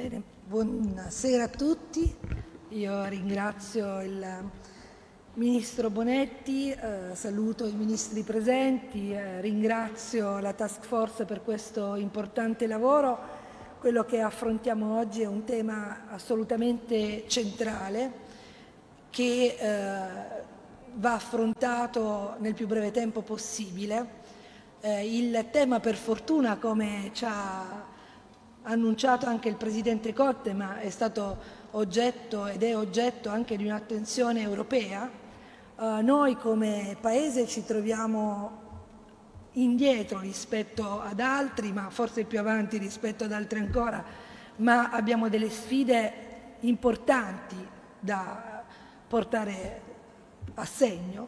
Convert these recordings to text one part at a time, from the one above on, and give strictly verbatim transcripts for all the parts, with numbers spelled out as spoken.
Bene, buonasera a tutti. Io ringrazio il Ministro Bonetti, eh, saluto i ministri presenti, eh, ringrazio la Task Force per questo importante lavoro. Quello che affrontiamo oggi è un tema assolutamente centrale che eh, va affrontato nel più breve tempo possibile. Eh, il tema, per fortuna, come ci ha annunciato anche il Presidente Conte, ma è stato oggetto ed è oggetto anche di un'attenzione europea. Uh, noi come Paese ci troviamo indietro rispetto ad altri, ma forse più avanti rispetto ad altri ancora, ma abbiamo delle sfide importanti da portare a segno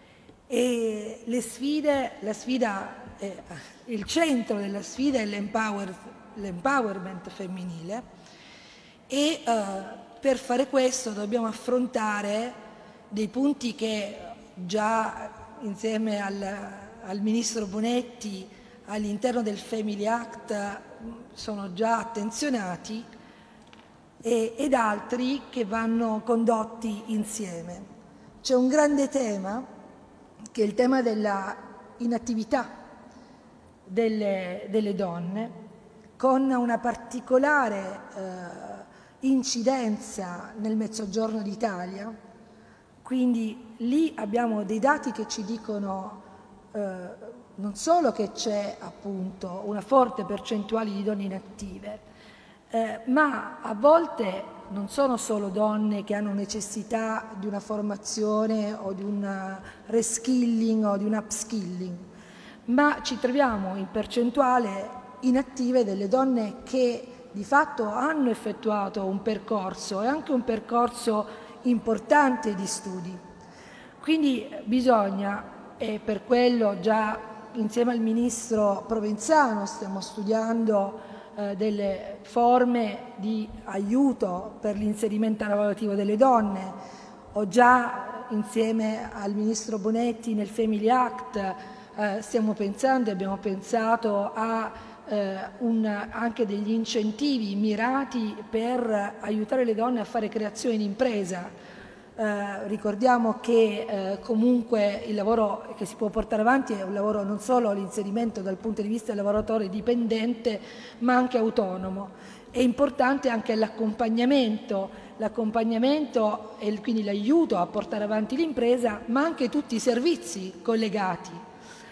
e le sfide, la sfida, eh, il centro della sfida è l'empower l'empowerment femminile e uh, per fare questo dobbiamo affrontare dei punti che già insieme al, al Ministro Bonetti all'interno del Family Act sono già attenzionati e, ed altri che vanno condotti insieme. C'è un grande tema che è il tema della inattività delle, delle donne, con una particolare eh, incidenza nel Mezzogiorno d'Italia. Quindi lì abbiamo dei dati che ci dicono eh, non solo che c'è appunto una forte percentuale di donne inattive, eh, ma a volte non sono solo donne che hanno necessità di una formazione o di un reskilling o di un upskilling, ma ci troviamo in percentuale inattive delle donne che di fatto hanno effettuato un percorso e anche un percorso importante di studi. Quindi bisogna, e per quello già insieme al Ministro Provenzano stiamo studiando eh, delle forme di aiuto per l'inserimento lavorativo delle donne, ho già insieme al Ministro Bonetti nel Family Act eh, stiamo pensando e abbiamo pensato a Uh, un, anche degli incentivi mirati per aiutare le donne a fare creazione in impresa. Uh, ricordiamo che uh, comunque il lavoro che si può portare avanti è un lavoro non solo l'inserimento dal punto di vista del lavoratore dipendente, ma anche autonomo. È importante anche l'accompagnamento, l'accompagnamento e quindi l'aiuto a portare avanti l'impresa, ma anche tutti i servizi collegati.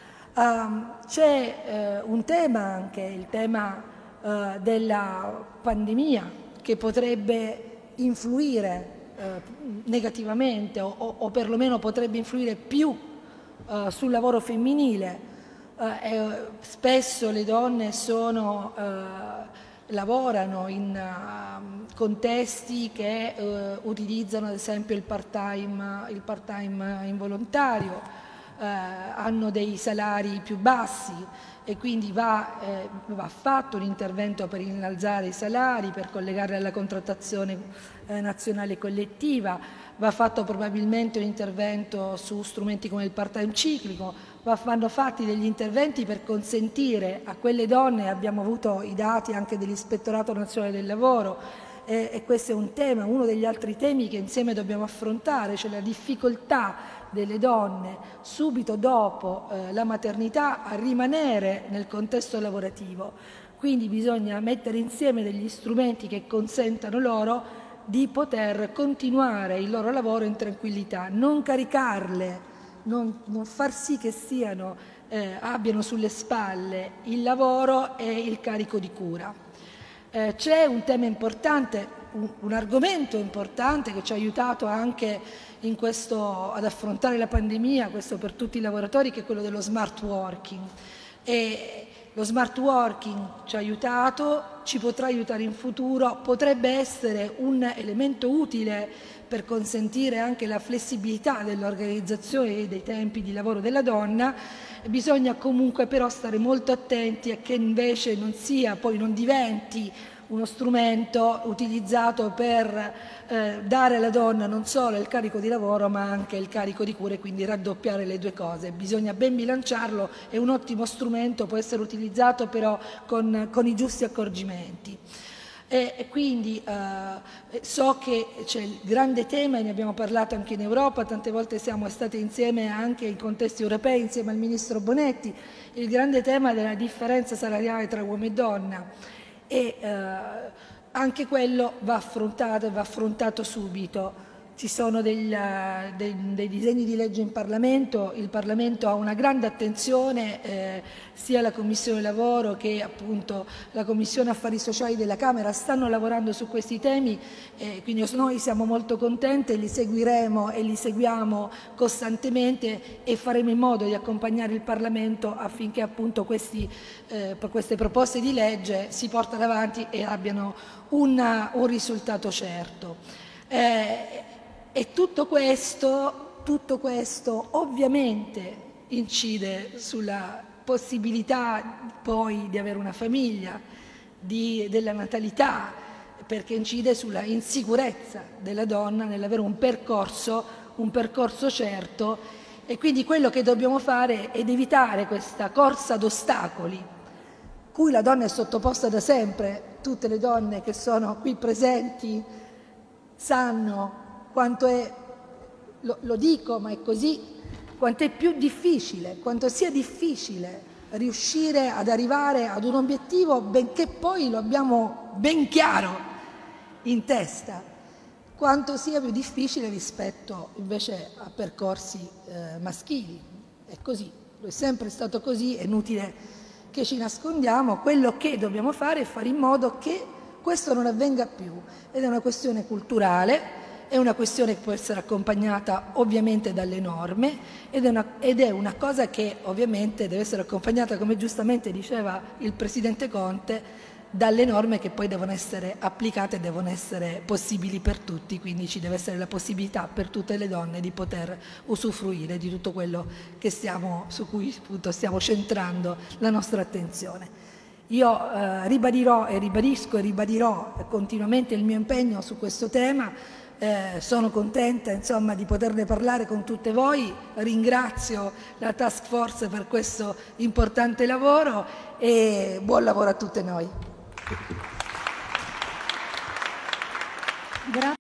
Uh, c'è uh, un tema anche, il tema uh, della pandemia, che potrebbe influire uh, negativamente o, o, o perlomeno potrebbe influire più uh, sul lavoro femminile. Uh, e, spesso le donne sono, uh, lavorano in uh, contesti che uh, utilizzano ad esempio il part-time, il part-time involontario. Eh, hanno dei salari più bassi e quindi va, eh, va fatto un intervento per innalzare i salari, per collegarli alla contrattazione eh, nazionale collettiva, va fatto probabilmente un intervento su strumenti come il part-time ciclico, va, vanno fatti degli interventi per consentire a quelle donne, abbiamo avuto i dati anche dell'Ispettorato Nazionale del Lavoro, eh, e questo è un tema, uno degli altri temi che insieme dobbiamo affrontare, cioè la difficoltà delle donne subito dopo eh, la maternità a rimanere nel contesto lavorativo. Quindi bisogna mettere insieme degli strumenti che consentano loro di poter continuare il loro lavoro in tranquillità, non caricarle, non, non far sì che siano, eh, abbiano sulle spalle il lavoro e il carico di cura. Eh, c'è un tema importante, un, un argomento importante che ci ha aiutato anche in questo, ad affrontare la pandemia, questo per tutti i lavoratori, che è quello dello smart working. E lo smart working ci ha aiutato, ci potrà aiutare in futuro, potrebbe essere un elemento utile per consentire anche la flessibilità dell'organizzazione dei tempi di lavoro della donna. Bisogna comunque però stare molto attenti a che invece non sia, poi non diventi uno strumento utilizzato per eh, dare alla donna non solo il carico di lavoro ma anche il carico di cure, quindi raddoppiare le due cose. Bisogna ben bilanciarlo, è un ottimo strumento, può essere utilizzato però con, con i giusti accorgimenti. E quindi eh, so che c'è il grande tema, e ne abbiamo parlato anche in Europa, tante volte siamo state insieme anche in contesti europei, insieme al Ministro Bonetti, il grande tema della differenza salariale tra uomo e donna. E eh, anche quello va affrontato e va affrontato subito. Ci sono dei, dei, dei disegni di legge in Parlamento, il Parlamento ha una grande attenzione, eh, sia la Commissione Lavoro che appunto la Commissione Affari Sociali della Camera stanno lavorando su questi temi, eh, quindi noi siamo molto contenti, li seguiremo e li seguiamo costantemente e faremo in modo di accompagnare il Parlamento affinché appunto questi, eh, queste proposte di legge si portino avanti e abbiano una, un risultato certo. Eh, E tutto questo, tutto questo ovviamente incide sulla possibilità poi di avere una famiglia, di, della natalità, perché incide sulla insicurezza della donna nell'avere un percorso, un percorso certo, e quindi quello che dobbiamo fare è evitare questa corsa ad ostacoli cui la donna è sottoposta da sempre. Tutte le donne che sono qui presenti sanno quanto è, lo, lo dico ma è così, quanto è più difficile, quanto sia difficile riuscire ad arrivare ad un obiettivo benché poi lo abbiamo ben chiaro in testa, quanto sia più difficile rispetto invece a percorsi eh, maschili. È così, è sempre stato così, è inutile che ci nascondiamo. Quello che dobbiamo fare è fare in modo che questo non avvenga più, ed è una questione culturale. È una questione che può essere accompagnata ovviamente dalle norme ed è, una, ed è una cosa che ovviamente deve essere accompagnata, come giustamente diceva il Presidente Conte, dalle norme che poi devono essere applicate e devono essere possibili per tutti, quindi ci deve essere la possibilità per tutte le donne di poter usufruire di tutto quello che stiamo, su cui appunto stiamo centrando la nostra attenzione. Io eh, ribadirò e ribadisco e ribadirò continuamente il mio impegno su questo tema. Eh, sono contenta insomma di poterne parlare con tutte voi, ringrazio la Task Force per questo importante lavoro e buon lavoro a tutte noi. Grazie.